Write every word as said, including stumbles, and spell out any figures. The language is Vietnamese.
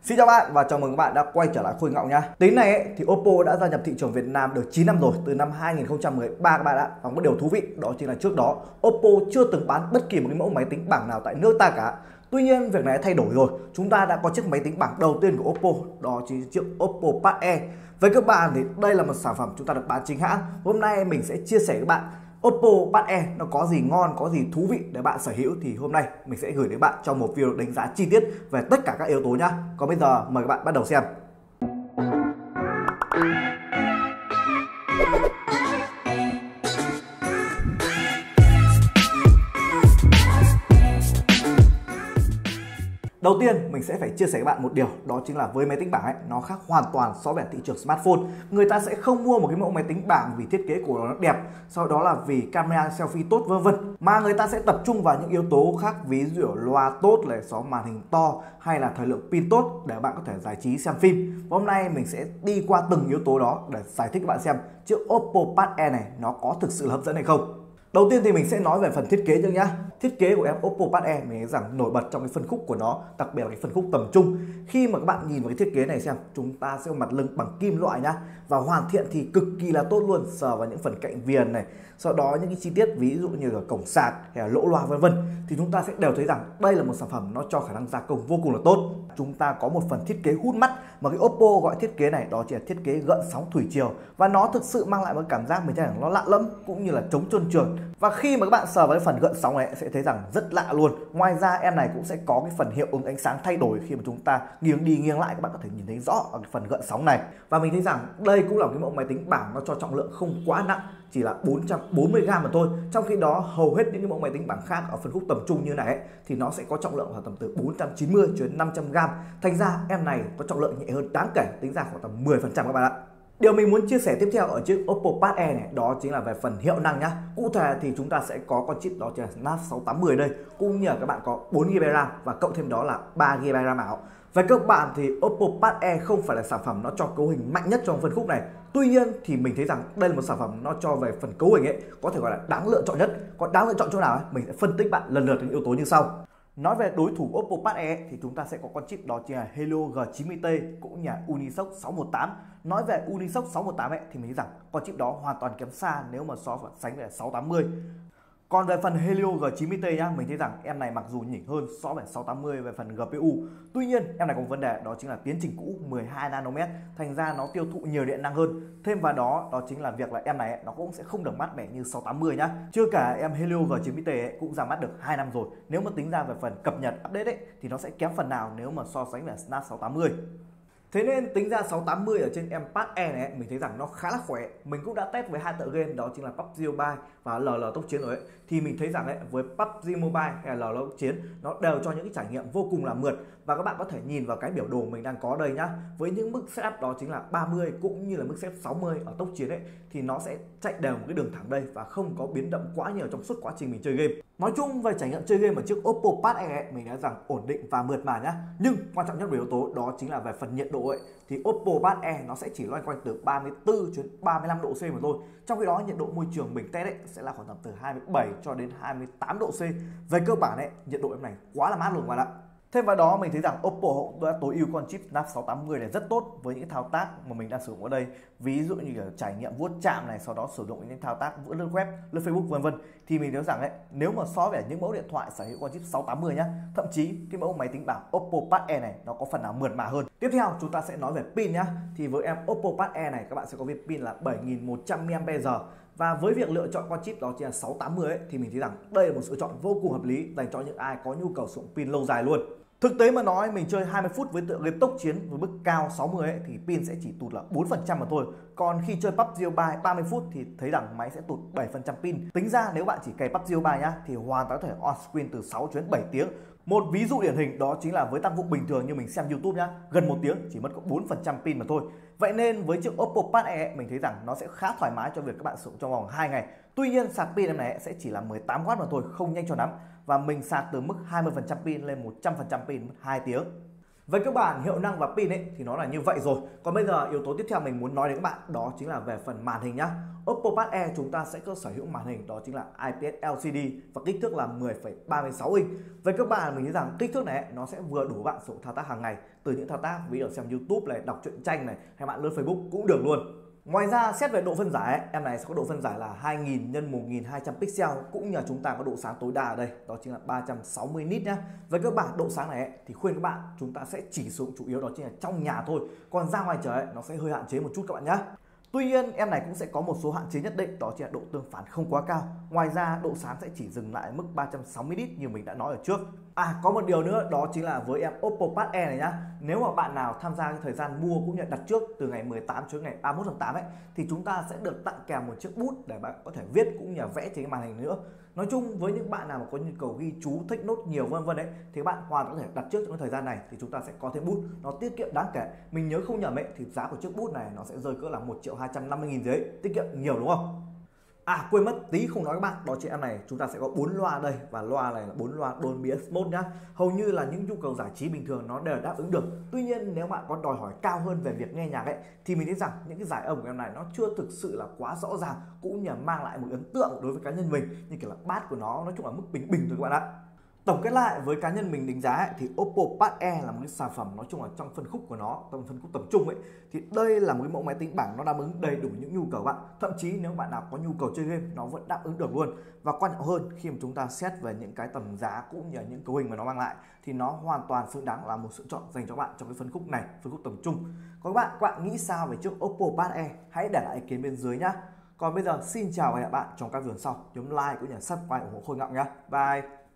Xin chào bạn và chào mừng các bạn đã quay trở lại Khôi Ngọng nhá. Tính này ấy, thì Oppo đã gia nhập thị trường Việt Nam được chín năm rồi, từ năm hai nghìn không trăm mười ba các bạn ạ. Và một điều thú vị đó chính là trước đó Oppo chưa từng bán bất kỳ một cái mẫu máy tính bảng nào tại nước ta cả. Tuy nhiên việc này thay đổi rồi. Chúng ta đã có chiếc máy tính bảng đầu tiên của Oppo, đó chính là chiếc Oppo Pad Air. Với các bạn thì đây là một sản phẩm chúng ta được bán chính hãng. Hôm nay mình sẽ chia sẻ với bạn Oppo Pad Air nó có gì ngon, có gì thú vị để bạn sở hữu, thì hôm nay mình sẽ gửi đến bạn trong một video đánh giá chi tiết về tất cả các yếu tố nhá. Còn bây giờ mời các bạn bắt đầu xem. Đầu tiên mình sẽ phải chia sẻ với bạn một điều, đó chính là với máy tính bảng ấy, nó khác hoàn toàn so với thị trường smartphone. Người ta sẽ không mua một cái mẫu máy tính bảng vì thiết kế của nó đẹp, sau đó là vì camera selfie tốt vân vân, mà người ta sẽ tập trung vào những yếu tố khác, ví dụ loa tốt này, có màn hình to hay là thời lượng pin tốt để bạn có thể giải trí xem phim. Và hôm nay mình sẽ đi qua từng yếu tố đó để giải thích các bạn xem chiếc Oppo Pad Air này nó có thực sự hấp dẫn hay không. Đầu tiên thì mình sẽ nói về phần thiết kế trước nhá. Thiết kế của em Oppo Pad Air mình thấy rằng nổi bật trong cái phân khúc của nó, đặc biệt là cái phân khúc tầm trung. Khi mà các bạn nhìn vào cái thiết kế này xem, chúng ta sẽ có mặt lưng bằng kim loại nhá, và hoàn thiện thì cực kỳ là tốt luôn. Sờ vào những phần cạnh viền này, sau đó những cái chi tiết ví dụ như là cổng sạc hay là lỗ loa vân vân, thì chúng ta sẽ đều thấy rằng đây là một sản phẩm nó cho khả năng gia công vô cùng là tốt. Chúng ta có một phần thiết kế hút mắt mà cái Oppo gọi thiết kế này đó chỉ là thiết kế gợn sóng thủy triều, và nó thực sự mang lại một cảm giác mình thấy rằng nó lạ lẫm cũng như là chống trơn trượt. Và khi mà các bạn sờ vào cái phần gợn sóng này sẽ thấy rằng rất lạ luôn. Ngoài ra em này cũng sẽ có cái phần hiệu ứng ánh sáng thay đổi, khi mà chúng ta nghiêng đi nghiêng lại các bạn có thể nhìn thấy rõ ở cái phần gợn sóng này. Và mình thấy rằng đây cũng là cái mẫu máy tính bảng nó cho trọng lượng không quá nặng, chỉ là bốn trăm bốn mươi gam mà thôi. Trong khi đó hầu hết những cái mẫu máy tính bảng khác ở phân khúc tầm trung như này ấy, thì nó sẽ có trọng lượng khoảng tầm từ bốn trăm chín mươi cho đến năm trăm gam. Thành ra em này có trọng lượng nhẹ hơn đáng kể, tính ra khoảng tầm mười phần trăm các bạn ạ. Điều mình muốn chia sẻ tiếp theo ở chiếc Oppo Pad Air này đó chính là về phần hiệu năng nhá. Cụ thể thì chúng ta sẽ có con chip đó chính là Snap sáu tám mươi đây, cũng như là các bạn có bốn gi-ga-bai RAM và cộng thêm đó là ba gi-ga-bai RAM ảo. Về các bạn thì Oppo Pad Air không phải là sản phẩm nó cho cấu hình mạnh nhất trong phân khúc này. Tuy nhiên thì mình thấy rằng đây là một sản phẩm nó cho về phần cấu hình ấy có thể gọi là đáng lựa chọn nhất. Còn đáng lựa chọn chỗ nào ấy, mình sẽ phân tích bạn lần lượt những yếu tố như sau. Nói về đối thủ Oppo Pad Air thì chúng ta sẽ có con chip đó chính là Helio G chín mươi T cũng như là Unisoc sáu một tám. Nói về Unisoc sáu một tám ấy thì mình thấy rằng con chip đó hoàn toàn kém xa nếu mà so sánh với sáu tám mươi. Còn về phần Helio G chín mươi T nhá, mình thấy rằng em này mặc dù nhỉnh hơn so với sáu tám mươi về phần giê pê u, tuy nhiên em này có một vấn đề đó chính là tiến trình cũ mười hai nanomet, thành ra nó tiêu thụ nhiều điện năng hơn. Thêm vào đó đó chính là việc là em này nó cũng sẽ không được mát mẻ như sáu tám mươi nhá. Chưa cả em Helio G chín mươi T ấy cũng ra mắt được hai năm rồi. Nếu mà tính ra về phần cập nhật update ấy thì nó sẽ kém phần nào nếu mà so sánh với Snap sáu tám mươi. Thế nên tính ra sáu tám mươi ở trên em Pad Air này mình thấy rằng nó khá là khỏe. Mình cũng đã test với hai tựa game đó chính là pê u bê giê Mobile và lờ lờ Tốc Chiến rồi ấy, thì mình thấy rằng ấy, với pê u bê giê Mobile hay là lờ lờ Tốc Chiến nó đều cho những cái trải nghiệm vô cùng là mượt. Và các bạn có thể nhìn vào cái biểu đồ mình đang có đây nhá, với những mức setup đó chính là ba mươi cũng như là mức setup sáu mươi ở Tốc Chiến ấy, thì nó sẽ chạy đều một cái đường thẳng đây và không có biến động quá nhiều trong suốt quá trình mình chơi game. Nói chung về trải nghiệm chơi game ở chiếc Oppo Pad Air ấy, mình nói rằng ổn định và mượt mà nhá. Nhưng quan trọng nhất về yếu tố đó chính là về phần nhiệt độ ấy, thì Oppo Pad Air nó sẽ chỉ loanh quanh từ ba mươi tư đến ba mươi lăm độ C mà thôi. Trong khi đó nhiệt độ môi trường mình test ấy sẽ là khoảng tầm từ hai mươi bảy cho đến hai mươi tám độ C. Về cơ bản ấy, nhiệt độ em này quá là mát luôn các bạn ạ. Thêm vào đó mình thấy rằng Oppo đã tối ưu con chip Snap sáu tám mươi này rất tốt với những thao tác mà mình đang sử dụng ở đây. Ví dụ như là trải nghiệm vuốt chạm này, sau đó sử dụng những thao tác vuốt lướt web, lướt Facebook vân vân, thì mình thấy rằng ấy, nếu mà so với những mẫu điện thoại sở hữu con chip sáu tám mươi nhá, thậm chí cái mẫu máy tính bảng Oppo Pad Air này nó có phần nào mượt mà hơn. Tiếp theo chúng ta sẽ nói về pin nhá. Thì với em Oppo Pad Air này các bạn sẽ có viên pin là bảy nghìn một trăm mi am pe giờ. Và với việc lựa chọn con chip đó chính là sáu tám mươi ấy, thì mình thấy rằng đây là một sự chọn vô cùng hợp lý dành cho những ai có nhu cầu sử dụng pin lâu dài luôn. Thực tế mà nói, mình chơi hai mươi phút với tựa game Tốc Chiến với mức cao sáu mươi ấy, thì pin sẽ chỉ tụt là bốn phần trăm mà thôi. Còn khi chơi pê u bê giê Mobile ba mươi phút thì thấy rằng máy sẽ tụt bảy phần trăm pin. Tính ra nếu bạn chỉ cày pê u bê giê Mobile nhá thì hoàn toàn có thể on screen từ sáu đến bảy tiếng. Một ví dụ điển hình đó chính là với tác vụ bình thường như mình xem YouTube nhá, gần một tiếng chỉ mất có bốn phần trăm pin mà thôi. Vậy nên với chiếc Oppo Pad Air ấy, mình thấy rằng nó sẽ khá thoải mái cho việc các bạn sử dụng trong vòng hai ngày. Tuy nhiên sạc pin em này sẽ chỉ là mười tám oát mà thôi, không nhanh cho lắm. Và mình sạc từ mức hai mươi phần trăm pin lên một trăm phần trăm pin mất hai tiếng. Về cơ bản hiệu năng và pin ấy thì nó là như vậy rồi. Còn bây giờ yếu tố tiếp theo mình muốn nói đến các bạn đó chính là về phần màn hình nhá. Oppo Pad Air chúng ta sẽ có sở hữu màn hình đó chính là i pê ét lờ xê đê và kích thước là mười phẩy ba mươi sáu inch. Về cơ bản mình nghĩ rằng kích thước này nó sẽ vừa đủ bạn sử dụng thao tác hàng ngày, từ những thao tác ví dụ xem YouTube này, đọc truyện tranh này, hay bạn lướt Facebook cũng được luôn. Ngoài ra xét về độ phân giải ấy, em này sẽ có độ phân giải là hai nghìn nhân một nghìn hai trăm pixel, cũng như chúng ta có độ sáng tối đa ở đây đó chính là ba trăm sáu mươi nit nhá. Với cơ bản độ sáng này ấy, thì khuyên các bạn chúng ta sẽ chỉ sử dụng chủ yếu đó chính là trong nhà thôi, còn ra ngoài trời ấy, nó sẽ hơi hạn chế một chút các bạn nhé. Tuy nhiên em này cũng sẽ có một số hạn chế nhất định, đó chính là độ tương phản không quá cao. Ngoài ra độ sáng sẽ chỉ dừng lại mức ba trăm sáu mươi nit như mình đã nói ở trước. À có một điều nữa đó chính là với em Oppo Pad Air này nhá, nếu mà bạn nào tham gia cái thời gian mua cũng như đặt trước từ ngày mười tám cho đến ngày ba mươi mốt tháng tám ấy, thì chúng ta sẽ được tặng kèm một chiếc bút để bạn có thể viết cũng như là vẽ trên cái màn hình nữa. Nói chung với những bạn nào mà có nhu cầu ghi chú, take note nhiều vân vân đấy, thì bạn hoàn toàn có thể đặt trước trong cái thời gian này, thì chúng ta sẽ có thêm bút, nó tiết kiệm đáng kể. Mình nhớ không nhầm ấy thì giá của chiếc bút này nó sẽ rơi cỡ là một triệu hai trăm năm mươi nghìn giấy, tiết kiệm nhiều đúng không? À quên mất tí không nói các bạn, đó chị em này chúng ta sẽ có bốn loa đây, và loa này là bốn loa Dolby Atmos nhá. Hầu như là những nhu cầu giải trí bình thường nó đều đáp ứng được. Tuy nhiên nếu bạn có đòi hỏi cao hơn về việc nghe nhạc ấy, thì mình thấy rằng những cái giải âm của em này nó chưa thực sự là quá rõ ràng, cũng như là mang lại một ấn tượng đối với cá nhân mình, như kiểu là bass của nó nói chung là mức bình bình thôi các bạn ạ. Tổng kết lại với cá nhân mình đánh giá ấy, thì Oppo Pad Air là một cái sản phẩm nói chung là trong phân khúc của nó, trong phân khúc tầm trung ấy, thì đây là một cái mẫu máy tính bảng nó đáp ứng đầy đủ những nhu cầu bạn. Thậm chí nếu bạn nào có nhu cầu chơi game nó vẫn đáp ứng được luôn. Và quan trọng hơn khi mà chúng ta xét về những cái tầm giá cũng như những cấu hình mà nó mang lại, thì nó hoàn toàn xứng đáng là một sự chọn dành cho bạn trong cái phân khúc này, phân khúc tầm trung. Còn các bạn, các bạn nghĩ sao về chiếc Oppo Pad Air? Hãy để lại ý kiến bên dưới nhá. Còn bây giờ xin chào và hẹn gặp bạn trong các video sau. Nhấn like cũng như subscribe ủng hộ Khôi Ngọc nhá. Bye.